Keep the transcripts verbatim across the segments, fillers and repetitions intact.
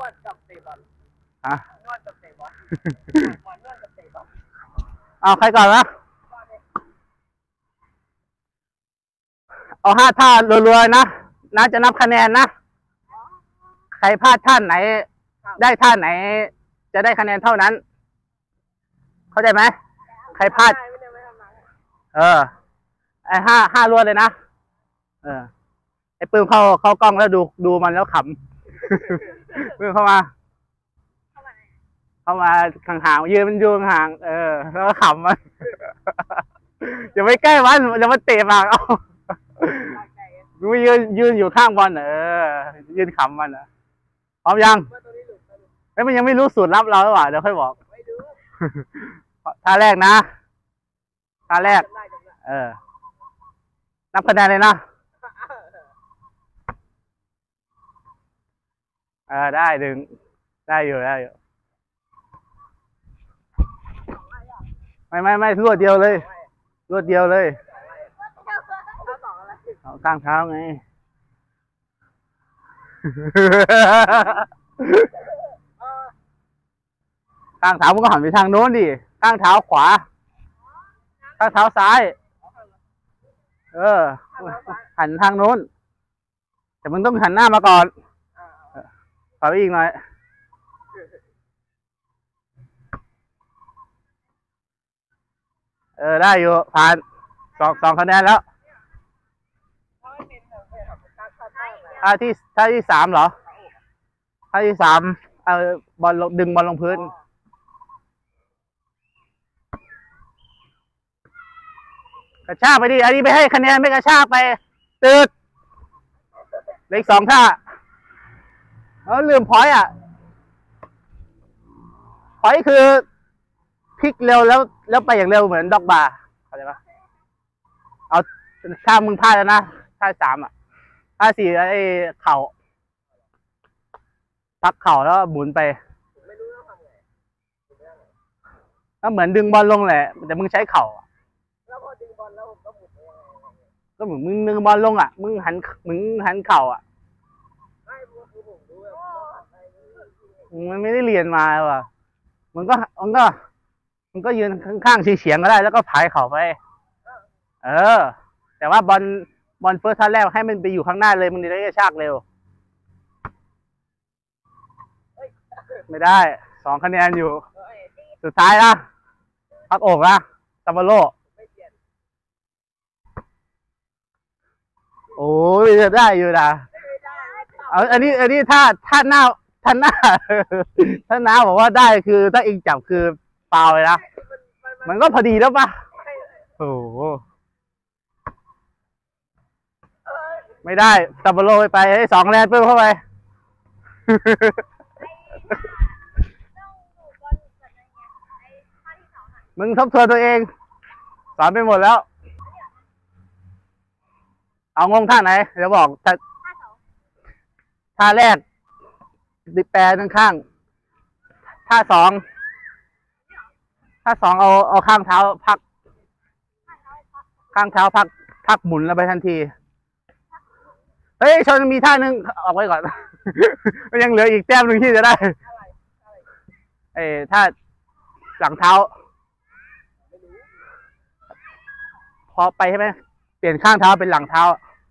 วดกับเตะบอลฮะนวดกับเตะบอลบอลนวดกับเตะบอลเอาใครก่อนนะเอาห้าท่ารัวๆนะนะจะนับคะแนนนะใครพลาดท่าไหนได้ท่าไหนจะได้คะแนนเท่านั้นเข้าใจไหมใครพลาดเออไอห้าห้ารวดเลยนะเออไอปืนเข้าเข้ากล้องแล้วดูดูมันแล้วขำปืนเข้ามาเข้ามาห่างๆยืนมันยืนห่างเออแล้วก็ขำมันอย่าไปใกล้มันอย่ามาเตะปากเอาดูยืนยืนอยู่ข้างบอลเออยืนขำมันอ่ะพร้อมยังไอ้มันยังไม่รู้สูตรลับเราหรือเปล่าเดี๋ยวค่อยบอกท่าแรกนะท่าแรกเออนับคะแนนเลยนะเออได้ดึงได้อยู่ได้อยู่ไม่ไม่ไม่รวดเดียวเลยรวดเดียวเลยเอาข้างเท้าไงข้างเท้ามันก็หันไปทางโน้นดิข้างเท้าขวาข้างเท้าซ้ายเออหันทางโน้นแต่มึงต้องหันหน้ามาก่อนขอไปอีกหน่อยเออได้อยู่ผ่านสองสองคะแนนแล้วท่าที่ท่าที่สามเหรอท่าที่สามเอาบอลลงดึงบอลลงพื้นกระชากไปดิอันนี้ไปให้คะแนนไม่กระชากไปตืดเลขสองท่าแล้วลืมพอยต์อ่ะพอยต์คือพลิกเร็วแล้วแล้วไปอย่างเร็วเหมือนด็อกบาร์เข้าใจปะเอาถ้ามึงพลาดแล้วนะท่าสามอ่ะท่าสี่ไอ้เข่าพักเข่าแล้วหมุนไปก็เหมือนดึงบอลลงแหละแต่มึงใช้เข่าแล้วพอดึงบอลแล้วก็หมุนก็เหมือนมึงดึงบอลลงอ่ะมึงหันมึงหันเข่าอ่ะมันไม่ได้เรียนมาว่ะมันก็มันก็มันก็ยืนข้างๆเฉียงๆก็ได้แล้วก็ผายเข่าไปเออแต่ว่าบอลบอลเฟิร์สท่าแรกให้มันไปอยู่ข้างหน้าเลยมันจะได้กระชากเร็วไม่ได้สองคะแนนอยู่สุดท้ายนะพักอกนะซัมเบโร่โอ้ยจะได้อยู่นะเอาอันนี้อันนี้ถ้าถ้าหน้าถ้าหน้าถ้าน้าบอกว่าได้คือถ้าอิงจับคือเปล่าเลยนะมันก็พอดีแล้วปะโอ้โหไม่ได้ซัมเบโร่ไปไปให้สองคะแนนเพิ่มเข้าไปมึงทบทวนตัวเองสอนไปหมดแล้วเอางงท่าไหนเดี๋ยวบอกท่าท่าแรกดิแปรข้างๆท่าสองท่าสองเอาเอาข้างเท้าพักข้างเท้าพักพักหมุนแล้วไปทันทีเฮ้ยชนมีท่านึงออกไว้ก่อนมันยังเหลืออีกแต้มหนึ่งที่จะได้เอ้ท่าหลังเท้าพอไปใช่ไหมเปลี่ยนข้างเท้าเป็นหลังเท้า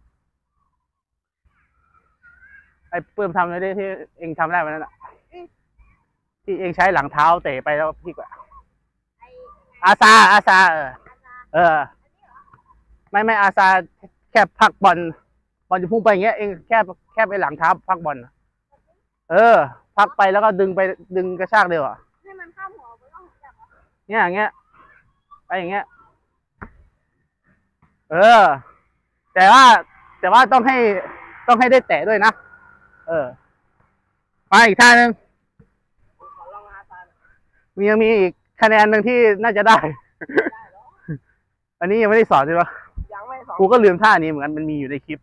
ไอ้เพิ่มทำได้ที่เองทำได้วันนั้นอ่ะที่เองใช้หลังเท้าเตะไปแล้วพี่กว่าอาซาอาซาเออเออไม่ไม่อาซาแค่พักบอลบอลจะพุ่งไปอย่างเงี้ยเองแค่แค่ไปหลังเท้าพักบอลเออพักไปแล้วก็ดึงไปดึงกระชากเร็วอ่ะให้มันข้ามหัวไปต้องจับเนี่ยอย่างเงี้ยไปอย่างเงี้ยเออแต่ว่าแต่ว่าต้องให้ต้องให้ได้แตะด้วยนะเออมาอีกท่านึงมียังมีอีกคะแนนหนึ่งที่น่าจะได้อันนี้ยังไม่ได้สอนใช่ปะยังไม่สอนกูก็ลืมท่านี้เหมือนกันมันมีอยู่ในคลิป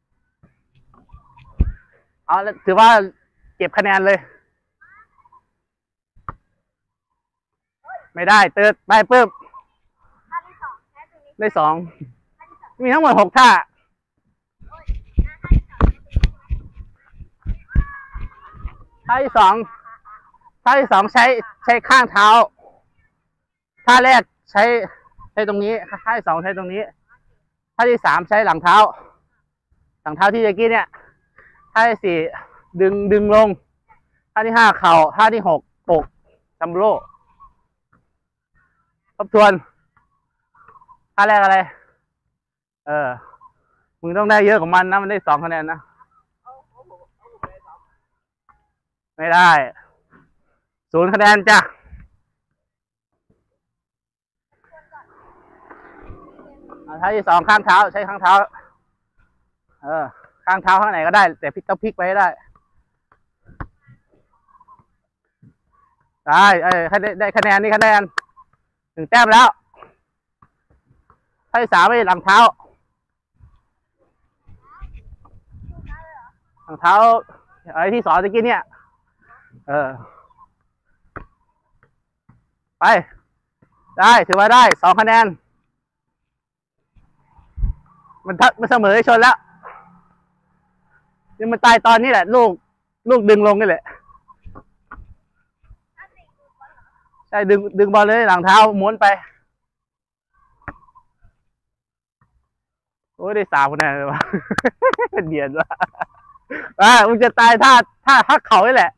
เอาถือว่าเก็บคะแนนเลยไม่ได้เติร์ดไปปึ๊บได้สองมีทั้งหมดหกท่าท่าที่สองท่าที่สองใช้ใช้ข้างเท้าท่าแรกใช้ใช้ตรงนี้ท่าที่สองใช้ตรงนี้ท่าที่สามใช้หลังเท้าหลังเท้าที่เมื่อกี้เนี่ยท่าที่สี่ดึงดึงลงท่าที่ห้าเข่าท่าที่หกอกจัมโบ้ทบทวนท่าแรกอะไรเออมึงต้องได้เยอะกว่ามันนะมันได้สองคะแนนนะไม่ได้ศูนย์คะแนนจ้ะท่าที่สองข้างเท้าใช้ข้างเท้าเออข้างเท้าข้างไหนก็ได้แต่พลิกต้องพลิกไปให้ได้ได้เออได้ได้คะแนนนี่คะแนนหนึ่งแต้มแล้วท่าที่สามไปหลังเท้าหลังเท้าอะไรที่สอนตะกี้เนี่ยเออไปได้ถือว่าได้สองคะแนนมันทัดมันเสมอชนแล้วนี่มันตายตอนนี้แหละลูกลูกดึงลงนี่แหละใช่ดึงดึงบอลเลยหลังเท้าม้วนไปโอ้ยได้สามคะแนนเลยวะเดียดว่ะอ่ามึงจะตายท่าท่าฮักเข่านี่แหละ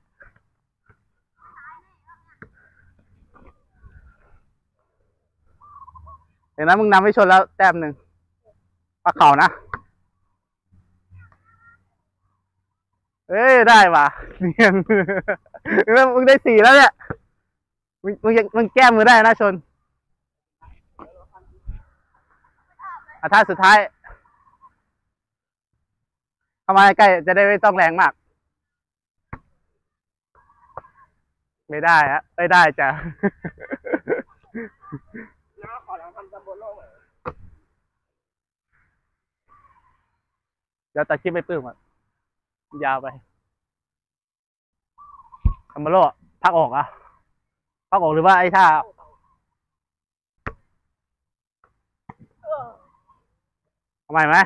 เดี๋ยวนะมึงนำไปชนแล้วแต้มหนึ่งฮักเข่านะเอ้ยได้ว่ะเนียนแล้วมึงได้สี่แล้วเนี่ยมึงมึงมึงแก้มือได้นะชนอ่ะท่าสุดท้ายเข้ามาใกล้จะได้ไม่ต้องแรงมากไม่ได้ฮะไม่ได้จ้ะน้าขอลองทำจัมโบ้หน่อยเดี๋ยวตัดคลิปไปปื้มก่อนยาวไปจัมโบ้พักออกอ่ะพักออกหรือว่าไอ้ท่าทำไมไหม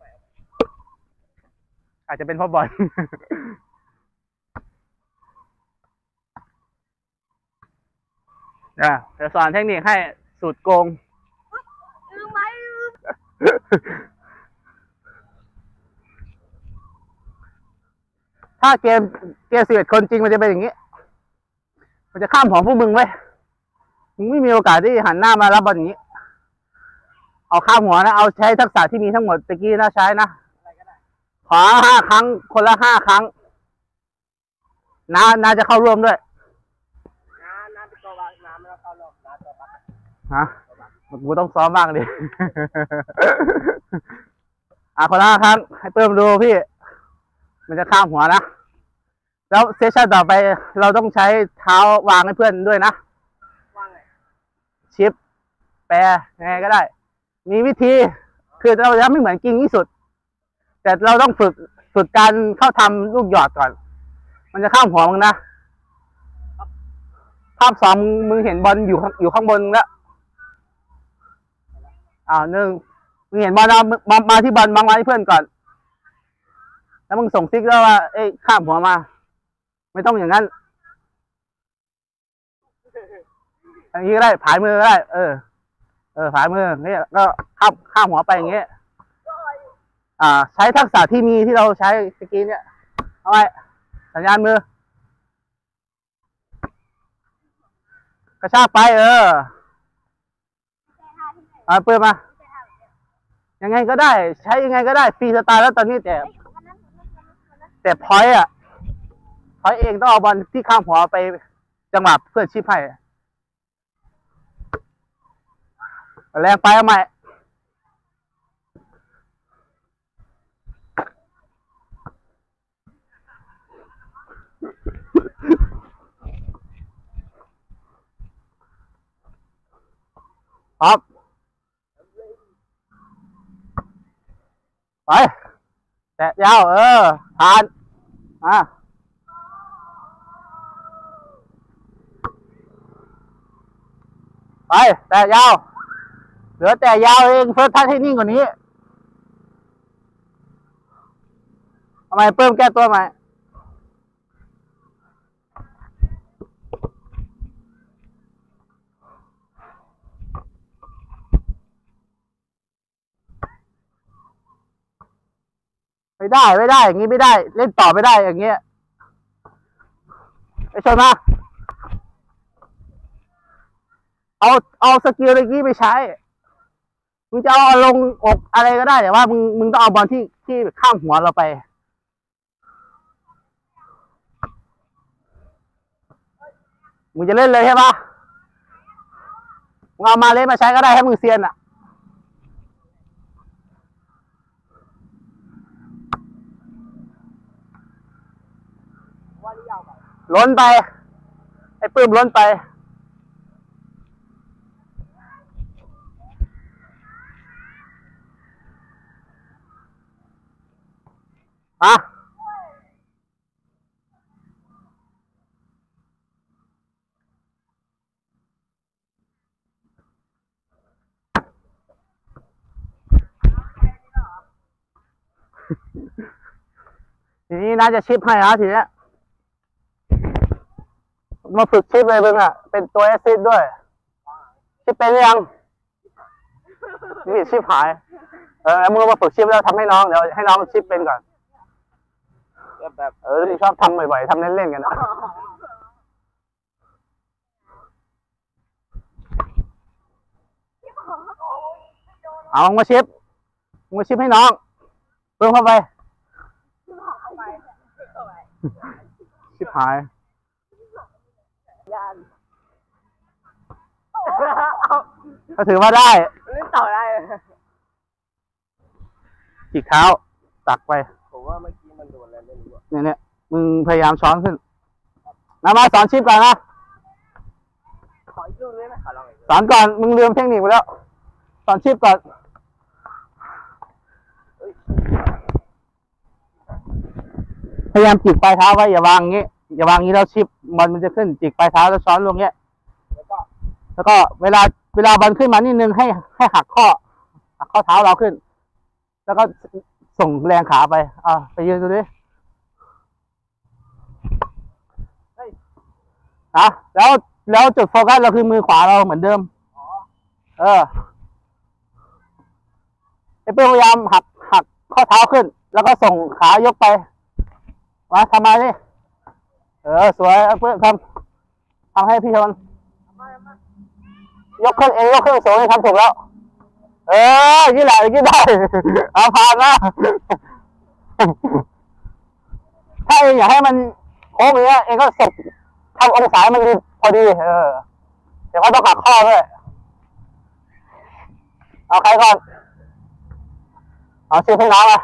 อาจจะเป็นเพราะบอลเดี๋ยวสอนเทคนิคให้สูตรโกงลืมไหมลืมถ้าเกมเกมสิบเอ็ดคนจริงมันจะเป็นอย่างนี้มันจะข้ามของพวกมึงไว้มึงไม่มีโอกาสที่หันหน้ามารับบอลอย่างนี้เอาข้ามหัวนะเอาใช้ทักษะที่มีทั้งหมดตะกี้นะใช้นะขอห้าครั้งคนละห้าครั้งน้าน้าจะเข้าร่วมด้วยน้าน้าไปตัวบ้านน้าไม่ต้องเข้าหรอกน้าตัวบ้านฮะกูต้องซ้อมบ้างดิอ่ะคนละห้าครั้งให้เพิ่มดูพี่มันจะข้ามหัวนะแล้วเซสชั่นต่อไปเราต้องใช้เท้าวางให้เพื่อนด้วยนะวางไงชิปแปรยังไงก็ได้มีวิธีคือเราจะไม่เหมือนกิ้งที่สุดแต่เราต้องฝึกฝึกการเข้าทำลูกหยอดก่อนมันจะข้ามหัวมึงนะภาพสองมึงเห็นบอลอยู่อยู่ข้างบนแล้วอ่าหนึ่งมึงเห็นบอลเอามามาที่บอลมามาที่เพื่อนก่อนแล้วมึงส่งซิกแล้วว่าเอ้ยข้ามหัวมาไม่ต้องอย่างนั้นอย่างนี้ก็ได้ผายมือก็ได้เออเออผายมือนี่ก็ข้ามข้ามหัวไปอย่างเงี้ยอ่าใช้ทักษะที่มีที่เราใช้เมื่อกี้เนี่ยเอาไว้สัญญาณมือกระชากไปเออเอาเปิดมายังไงก็ได้ใช้ยังไงก็ได้ฟรีสไตล์แล้วตอนนี้แต่แต่พอยต์อ่ะพอยต์เองต้องเอาบอลที่ข้ามหัวไปจังหวะเพื่อชิปให้แรงไปเอาใหม่ครับไปแตะยาวเออผ่านอ่ะไปแตะยาวเหลือแต่ยาวเองเฟิร์สทัชให้นิ่งกว่านี้ทำไมเพิ่มแก้ตัวใหม่ไม่ได้ไม่ได้อย่างนี้ไม่ได้เล่นต่อไม่ได้อย่างเงี้ยไอ้ชนมาเอาเอาสกิลเมื่อกี้ไปใช้มึงจะเอาลงอกอะไรก็ได้แต่ว่ามึงมึงต้องเอาบอลที่ที่ข้ามหัวเราไปมึงจะเล่นเลยใช่ปะมึงเอามาเล่นมาใช้ก็ได้ให้มึงเซียนอ่ะว่านี่ยาวไปล้นไปไอ้ปื้มล้นไปอะทีนี้น่าจะชิปให้นะทีเนี้ยมาฝึกชิปเลยมึงอ่ะเป็นตัวแอซิดด้วยชิปเป็นหรือยังนี่ชิปหายเออมึงมาฝึกชิปแล้วทำให้น้องเดี๋ยวให้น้องชิปเป็นก่อนแบบเออชอบทำบ่อยๆทำเล่นๆกันนะเอามาชิปมาชิปให้น้องเพิ่มเข้าไปชิปหายก็ถือว่าได้เล่นต่อได้เลยจิกเท้าตักไปผมว่าเมื่อกี้มันโดนอะไรไม่รู้เนี่ยเนี่ยมึงพยายามช้อนขึ้นนะมาสอนชิปก่อนนะขออีกลูกได้ไหมขอลองอีกสอนก่อนมึงลืมเทคนิคไปแล้วสอนชิปก่อนพยายามจิกปลายเท้าไว้อย่าวางงี้อย่าวางงี้แล้วชิปบอลมันจะขึ้นจิกปลายเท้าแล้วช้อนลงเงี้ยแล้วก็แล้วก็เวลาเวลาบอลขึ้นมานิดนึงให้ให้หักข้อหักข้อเท้าเราขึ้นแล้วก็ส่งแรงขาไปอ่าไปยืนดูดิอ่ะแล้วแล้วจุดโฟกัสเราคือมือขวาเราเหมือนเดิมเออไอ้เพื่อนพยายามหักหักข้อเท้าขึ้นแล้วก็ส่งขายกไปมาทำมาดิเออสวยเพื่อนทำทำให้พี่ชนยกขึ้นเองยกขึ้นสูงทำถูกแล้วเออยี่แหละยี่ได้เอาผ่านนะถ้าเองอยากให้มันโค้งอย่างเงี้ยเองก็เสร็จทำองศามันดีพอดีเออเดี๋ยวก็ต้องหักข้อด้วยเอาใครก่อนเอาชื่อพี่น้องอ่ะ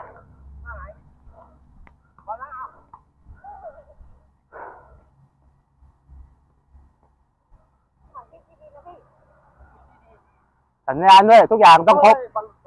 สัญญาณด้วยทุกอย่างต้องครบ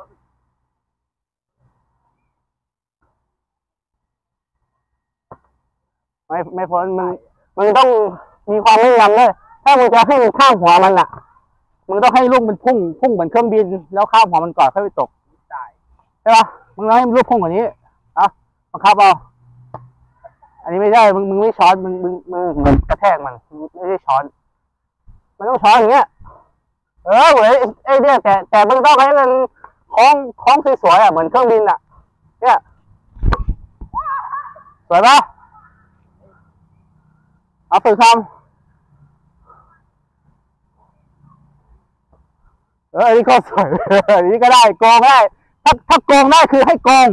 ไม่ไม่พ้นมึงมึงต้องมีความไม่ยำด้วยถ้ามึงจะให้มันข้ามหัวมันอ่ะมึงต้องให้ลูกมันพุ่งพุ่งเหมือนเครื่องบินแล้วข้ามหัวมันก่อนค่อยไปตกใช่ปะมึงต้องให้ลูกพุ่งกว่านี้อ่ะบังคับเอาอันนี้ไม่ได้มึงมึงไม่ช้อนมึงมึงมึงเหมือนกระแทกมันไม่ได้ช้อนมันต้องช้อนอย่างเงี้ยเออเหมือนไอ้เนี่ยแต่แต่มึงต้องให้มันคล้องคล้องสวยๆอ่ะเหมือนเครื่องบินอ่ะเนี่ยสวยปะเอาฝึกทำเอออันนี้ก็สวยอันนี้ก็ได้โกงได้ถ้าถ้าโกงได้คือให้โกง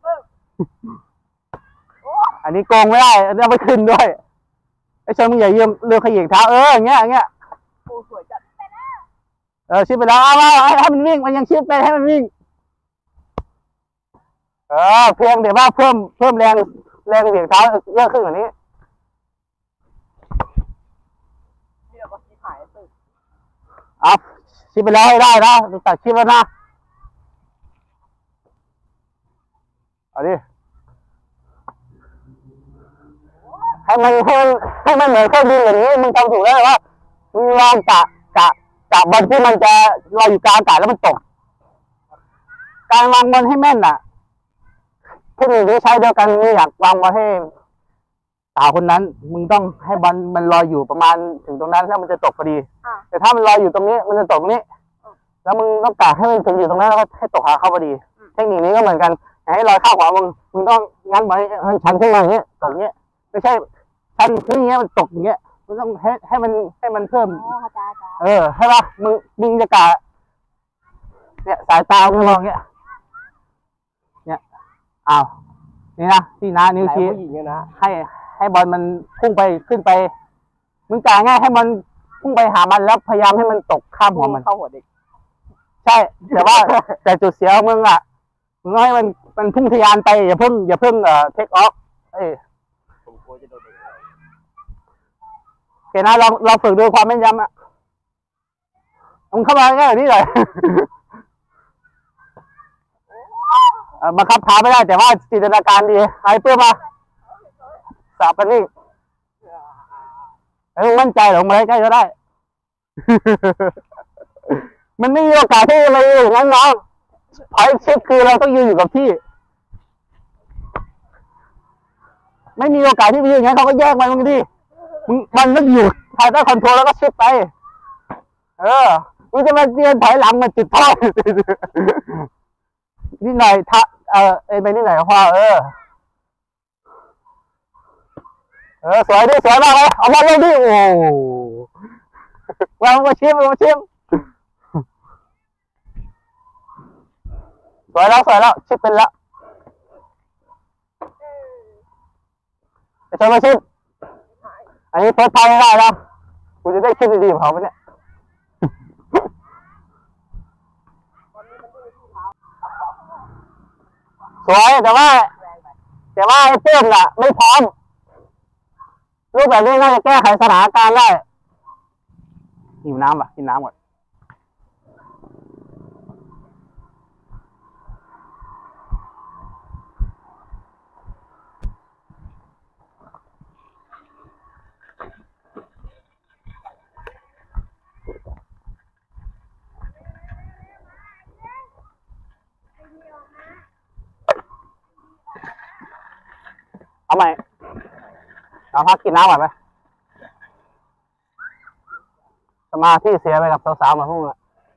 อันนี้โกงไม่ได้อันนี้ไม่ขึ้นด้วยไอ้ชนมึงอย่าเยี่ยมเรือขยิงเท้าเอออย่างเงี้ยอย่างเงี้ยโอ้สวยจัดเออชิปไปแล้วเอามาให้มันวิ่งมันยังชิปไปให้มันวิ่งเออเพียงเดี๋ยวว่าเพิ่มเพิ่มแรงแรงเหวี่ยงเท้าเยอะขึ้นกว่านี้นี่เราก็ชิปหายตึกเอาชิปไปแล้วให้ได้นะตัดชิปแล้วนะเอาดิให้มันให้มันให้มันเหมือนเครื่องบินอย่างนี้มึงทำถูกแล้วว่ามึงลองกะกะกะบอลที่มันจะลอยอยู่กลางอากาศแล้วมันตกการวางบอลให้แม่นอ่ะเทคนิคที่ใช้เดียวกันมึงอยากวางบอลให้สาวคนนั้นมึงต้องให้บอลมันลอยอยู่ประมาณถึงตรงนั้นแล้วมันจะตกพอดีแต่ถ้ามันลอยอยู่ตรงนี้มันจะตกตรงนี้แล้วมึงต้องกะให้มันถึงอยู่ตรงนั้นแล้วก็ให้ตกหาเข้าพอดีเทคนิคนี้ก็เหมือนกันให้รอยเข้าขวามึงมึงต้องงั้นไว้ให้ชันขึ้นมาอย่างเงี้ยตกเงี้ยไม่ใช่ชันขึ้นอย่างเงี้ยมันตกอย่างเงี้ยมึงต้องให้ให้มันให้มันเพิ่มอ๋อจ้าจ้าเออใช่ป่ะมึงมึงจะกะเนี่ยสายตามึงมองเงี้ยเนี่ยอ้าวนี่นะที่น้านิ้วชี้ผู้หญิงเนี่ยนะให้ให้บอลมันพุ่งไปขึ้นไปมึงกะง่ายให้มันพุ่งไปหามันแล้วพยายามให้มันตกข้ามหัวมันเข้าหัวเด็กใช่ แต่ว่า แต่จุดเสียของมึงอ่ะมึงต้องให้มันมันพุ่งทะยานไปอย่าเพิ่งอย่าเพิ่งเอ่อเทคออฟเอ้ยผมกลัวจะโดนเด็กโอเคนะลองลองฝึกดูความแม่นยำอ่ะมึงเข้ามาง่ายๆแบบนี้เลย เอ่อบังคับเท้าไม่ได้แต่ว่าจินตนาการดีไอ้เพื่อมาสาบกันนี่ไอ้มึงมั่นใจเหรอมาใกล้ๆก็ได้ มันไม่มีโอกาสที่อะไรอย่างนั้นน้องพอยชิปคือเราต้องยืนอยู่กับที่ ไม่มีโอกาสที่จะยืนอย่างนั้นเขาก็แยกมันมึงดิมึงมันต้องอยู่ภายใต้คอนโทรลแล้วก็ชิปไป เออมึงจะมาเดินถอยหลังมาจุดท่อ นิดหน่อยทะเออเอ็นไปนิดหน่อยก็พอเออ เออสวยดิสวยมากเลยเอามาเล่นดิโอ้วางมาชิมมาชิมสวยแล้วสวยแล้วชิปเป็นแล้วไอ้ชมมาชิมอันนี้เพิร์ทพายไม่ได้แล้วกูจะได้คลิปดีๆของเขาไหมเนี่ยสวยแต่ว่าแต่ว่าไอ้เพื่อนน่ะไม่พร้อมรูปแบบนี้น่าจะแก้ไขสถานการณ์ได้หิวน้ำป่ะกินน้ำก่อนเอาใหม่เอาพักกินน้ำก่อนไหมสมาธิเสียไปกับสาวๆเหมือนพวกมึงอะ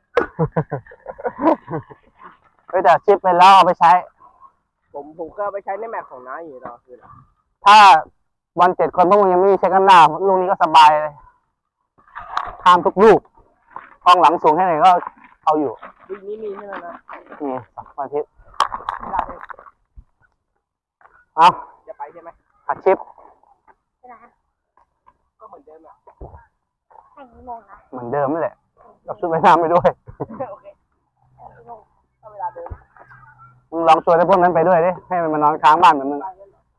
เฮ้ยแต่ชิปไปแล้วเอาไปใช้ผมผมก็เอาไปใช้ในแมตช์ของน้าอยู่ตลอดคืนอะถ้าวันเจ็ดคนพวกมึงยังไม่มีเช็คกันหน้าลูกนี้ก็สบายเลยข้ามทุกลูกกองหลังสูงแค่ไหนก็เอาอยู่วีคนี้มีใช่ไหมนะนี่สักวันอาทิตย์เวลาเดินเอาจะไปใช่ไหมอัดชิปไปไหนก็เหมือนเดิมอะให้กี่โมงนะเหมือนเดิมนั่นแหละกับชุดว่ายน้ำไปด้วยโอเคให้กี่โมงก็เวลาเดิมมึงลองชวนไอ้พวกนั้นไปด้วยดิให้มันมานอนค้างบ้านเหมือนมึงไอ้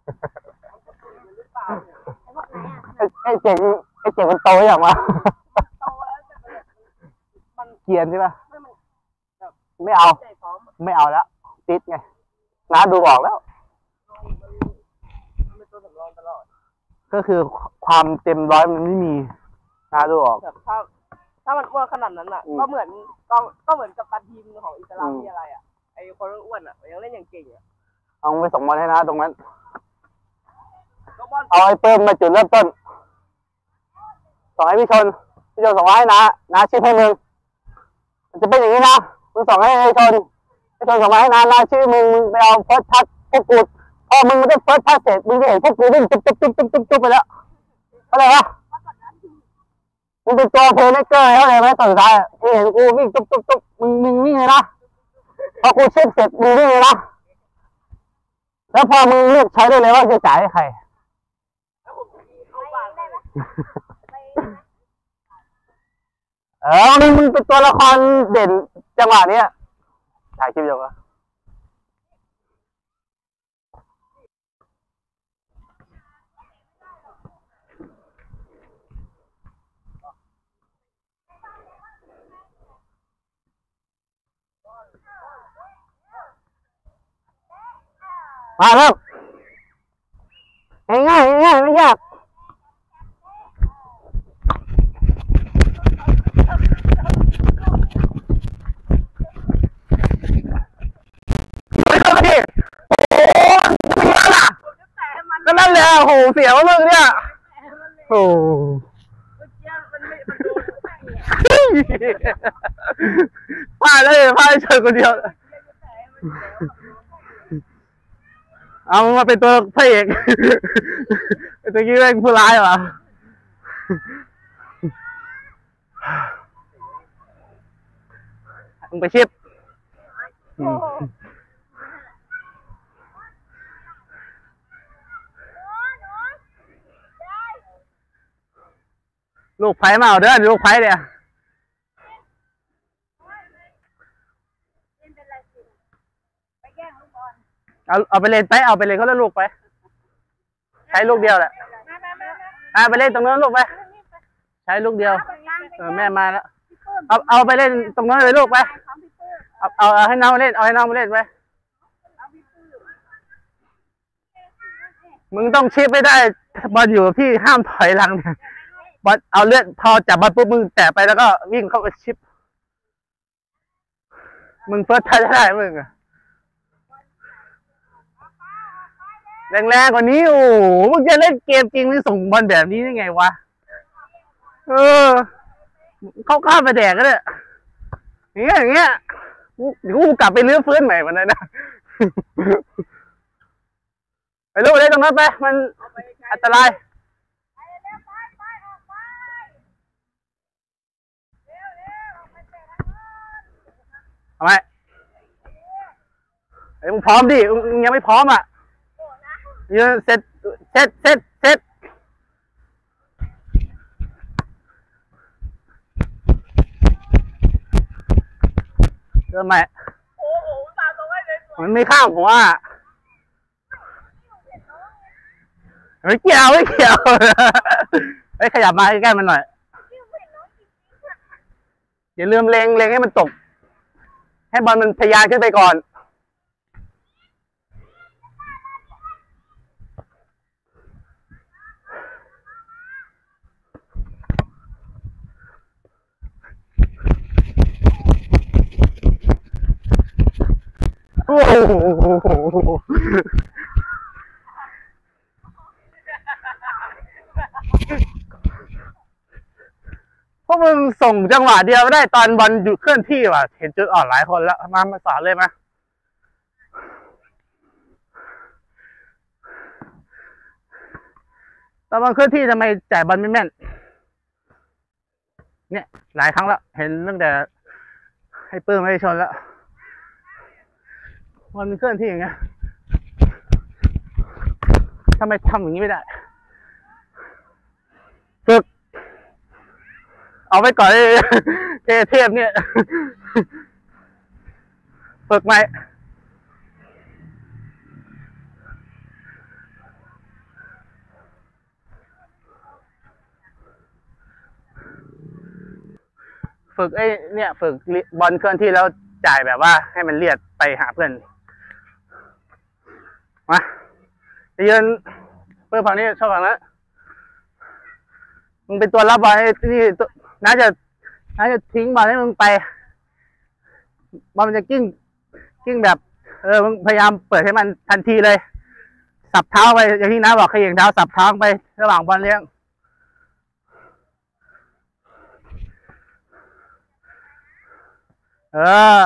พวกไหนอ่ะไอ้ไอ้เจ๋งไอ้เจ๋งมันโตอย่างวะโตแล้วแต่มันเกรียนใช่ปะไม่มันไม่เอาใจพร้อมไม่เอาแล้วติดไงน้าดูออกแล้วมันเป็นตัวสำรองตลอดก็คือความเต็มร้อยมันไม่มีน้าดูออกแบบถ้าถ้ามันอ้วนขนาดนั้นอ่ะอืมก็เหมือนก็ก็เหมือนกับการทีมของอิสลามอืมที่อะไรอ่ะไอ้คนอ้วนๆอ่ะยังเล่นอย่างเก่งอ่ะเอาไปส่งบอลให้นะตรงนั้นก็บอลเอาไอ้เพิ่มมาจุดเริ่มต้นส่งให้พี่ชนพี่ชนส่งมาให้นะนะชื่อให้มึงมันจะเป็นอย่างนี้นะมึงส่งให้ไอ้ชนไอ้ชนส่งมาให้นะนะชื่อมึงมึงไปเอาเฟิร์สทัชพวกกูพอมึงไม่ได้เฟิร์สทัชเสร็จมึงจะเห็นพวกกูวิ่งตุ๊บตุ๊บตุ๊บตุ๊บตุ๊บตุ๊บไปแล้วอะไรวะมึงเป็นตัวเพลย์เมคเกอร์เขาเลยไหมตอนสุดท้ายอะมึงเห็นกูวิ่งตุ๊บตุ๊บตุ๊บมึงมึงวิ่งเลยนะพอกูเช็คเสร็จมึงวิ่งเลยนะแล้วพอมึงเลือกใช้ได้เลยว่าจะจ่ายให้ใครเอาปากได้ไหมไปเออมึงมึงเป็นตัวละครเด่นจังหวะเนี้ยถ่ายคลิปอยู่ปะมาเริ่มง่ายๆง่ายๆไม่ยากก็นั่นแหละโหเสียวมึงเนี่ยโอ้เมื่อกี้มันไม่มันโดนแม่งเนี่ยพลาดเลยพลาดเฉยคนเดียวเอามาเป็นตัวพระเอก เป็นตัวกี้เป็นผู้ร้ายเหรอมึงไปชิปอืมลูกไผ่มาเอาเด้อลูกไผ่เนี่ยเอาเอาไปเล่นไปเอาไปเล่นเขาแล้วลูกไปใช้ลูกเดียวแหละอ่าไปเล่นตรงนั้นลูกไปใช้ลูกเดียวเออแม่มาแล้วเอาเอาไปเล่นตรงนั้นเลยลูกไปเอาเอาเอาให้น้องมาเล่นเอาให้น้องมาเล่นไปมึงต้องชิปไม่ได้บอลอยู่พี่ห้ามถอยหลังเนี่ยบอลเอาเลือดพอจับบอลปุ๊บมึงแตะไปแล้วก็วิ่งเข้าไปชิปมึงเฟิร์สทัชได้มึงอะแรงๆกว่านี้โอ้โหมึงจะเล่นเกมจริงมึงส่งบอลแบบนี้ได้ไงวะเออเข้าข้ามไปแดกก็ได้อย่างเงี้ยอย่างเงี้ยเดี๋ยวกูกลับไปเลื้อฟื้นใหม่วันนั้นนะไปลูกเล่นตรงนั้นไปมันอันตรายทำไมไอ้มึงพร้อมดิมึงยังไม่พร้อมอ่ะยืนเสร็จเสร็จเสร็จเสร็จเริ่มใหม่มันไม่ข้ามหัวไม่เกี่ยวไม่เกี่ยวไอ้ขยับมาใกล้ๆมันหน่อยอย่าลืมเล็งเล็งให้มันตกให้บอลมันทะยานขึ้นไปก่อนโอ้โหพวกมึงส่งจังหวะเดียวไม่ได้ตอนบอลหยุดเคลื่อนที่ว่ะเห็นจุดอ่อนหลายคนแล้วมามาสอนเลยมาตอนบอลเคลื่อนที่ทำไมจ่ายบอลไม่แม่นเนี่ยหลายครั้งแล้วเห็นตั้งแต่ให้ปื้มให้ชนแล้วมันเคลื่อนที่อย่างเงี้ยทำไมทำอย่างนี้ไม่ได้ฝึกเอาไว้ก่อนเทเทพเนี่ยฝึกไหมฝึกไอ้เนี่ยฝึกบอลเคลื่อนที่แล้วจ่ายแบบว่าให้มันเลียดไปหาเพื่อนมาจะยืนเพื่อนฝั่งนี้ชอบฝั่งนั้นมึงเป็นตัวรับบอลให้ที่น่าจะน่าจะทิ้งบอลให้มึงไปบอลมันจะกิ้งกิ้งแบบเออมึงพยายามเปิดให้มันทันทีเลยสับเท้าไปอย่างที่น้าบอกขย่งเท้าสับเท้าไประหว่างบอลเลี้ยงเออ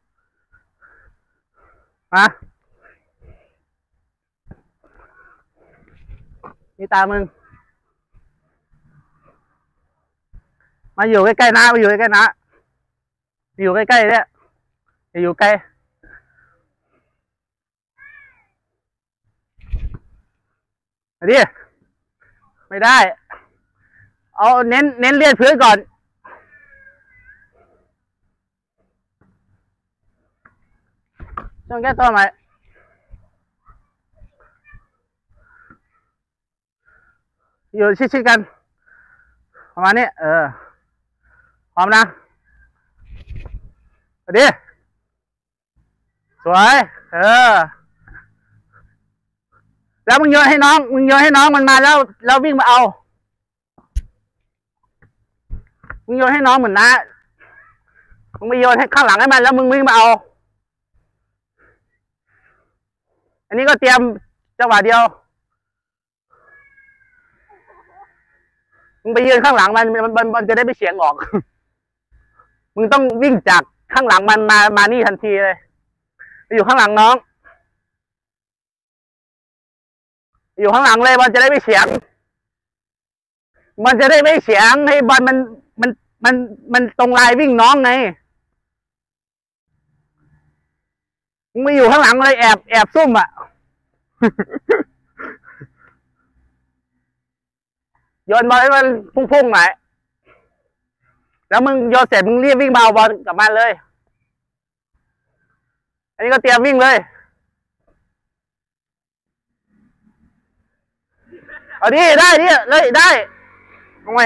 มานี่ตามึงมาอยู่ใกล้ๆน้ามาอยู่ใกล้ๆน้าอยู่ใกล้ๆเนี่ยอย่าอยู่ไกลมาดิไม่ได้เอาเน้นเน้นเลียดพื้นก่อนช่วงแก้ตัวไหมอยู่ชิดๆกันประมาณนี้เออพร้อมนะมาดิสวยเออแล้วมึงโยนให้น้องมึงโยนให้น้องมันมาแล้วแล้ววิ่งมาเอามึงโยนให้น้องเหมือนนะมึงไปโยนให้ข้างหลังให้มันแล้วมึงวิ่งมาเอาอันนี้ก็เตรียมจังหวะเดียวมึงไปยืนข้างหลังมันมันมันจะได้ไม่เฉียงออกมึงต้องวิ่งจากข้างหลังมันมามานี่ทันทีเลยไปอยู่ข้างหลังน้องอยู่ข้างหลังเลยบอลจะได้ไม่เฉียง มันจะได้ไม่เฉียงให้บอลมันมันมันมันตรงลายวิ่งน้องไงมึงมาอยู่ข้างหลังเลยแอบแอบซุ่มอ่ะ โยนบอลให้มันพุ่งๆหน่อยแล้วมึงโยนเสร็จมึงรีบวิ่งเบาบอลกลับมาเลยอันนี้ก็เตรียมวิ่งเลยเอาดิได้ดิเลยได้ทำไม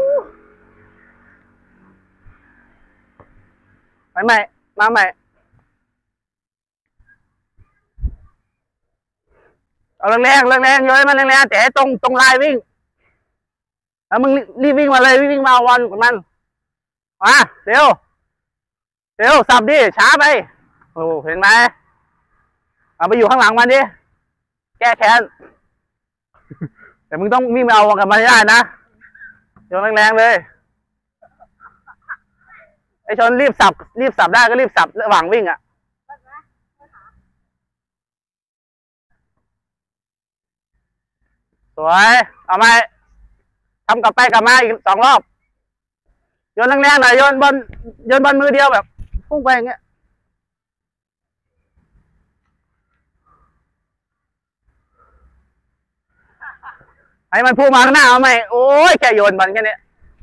ไปใหม่มาใหม่เอาแรงๆแรงๆโยนมันแรงๆแต่ให้ตรงตรงลายวิ่งแล้วมึงรีบวิ่งมาเลยวิ่งมาวันกับมันมาเร็วเร็วสับดิช้าไปโอ้เห็นไหมเอาไปอยู่ข้างหลังมันดิแก้แค้นแต่มึงต้องวิ่งมาเอากับมันให้ได้นะโยนแรงๆเลยไอ้ชนรีบสับรีบสับได้ก็รีบสับระหว่างวิ่งอ่ะสวยเอาไหมทำกลับไปกลับมาอีกสองรอบโยนแรงๆหน่อยโยนบอลโยนบอลมือเดียวแบบพุ่งไปอย่างเงี้ยให้มันพุ่งมาข้างหน้าเอาไหมโอ้ยแค่โยนบอลแค่นี้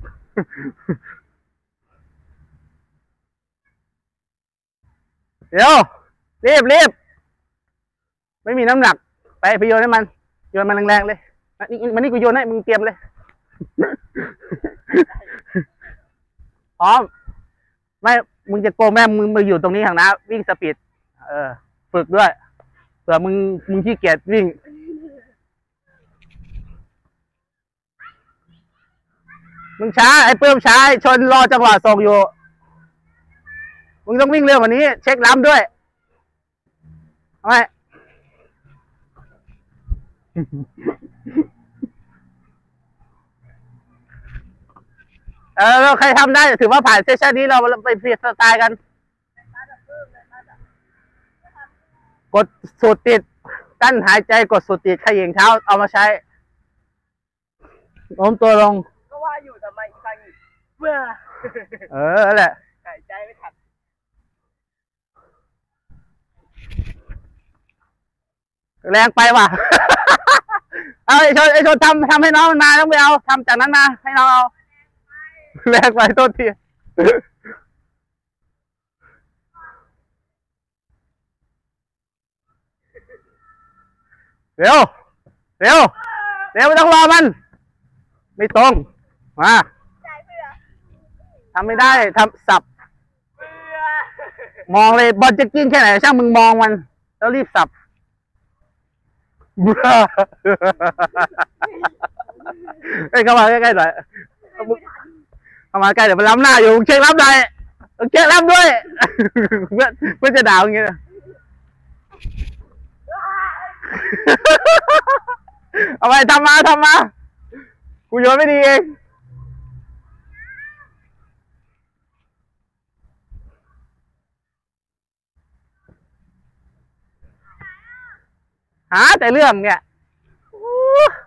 เดี๋ยวรีบรีบไม่มีน้ำหนักไปไปโยนให้มันโยนมันแรงๆเลยมันนี่กูโยนให้มึงเตรียมเลยพร้อมไม่มึงจะโกงแม่มึงมึงอยู่ตรงนี้ห่างนะวิ่งสปีดเออฝึกด้วยเผื่อมึงมึงขี้เกียจวิ่งมึงช้าไอ้เพิ่มช้าชนรอจังหวะส่งอยู่มึงต้องวิ่งเร็วกว่านี้เช็คล้ำด้วยทำไมเออเราใครทำได้ถือว่าผ่านเซสชันนี้เราไปฟรีสไตล์กันกดสูดติดกั้นหายใจกดสูดติดขยิงเท้าเอามาใช้โน้มตัวลงก็ว่าอยู่ทำไมอีกครั้งอีกเบื่อเออแหละหายใจไม่ทันแรงไปว่ะ เอาไอ้ชนไอ้ชนทำทำให้น้องมันมาต้องไปเอาทำจากนั้นมาให้น้องเอาแรงไปโทษทีเร็วเร็วเร็วไม่ต้องรอมันไม่ตรงมาทำไม่ได้ทำสับมองเลยบอลจะกินแค่ไหนช่างมึงมองมันแล้วรีบสับเอ้ยเข้ามาใกล้ๆหน่อยเข้ามาใกล้เดี๋ยวมันล้ำหน้าอยู่เช็คล้ำหน่อยเช็คล้ำด้วยเพื่อนเพื่อนจะด่าอย่างเงี้ยเอาไปทำมาทำมากูโยนไม่ดีเองหาแต่เรื่องเนี่ย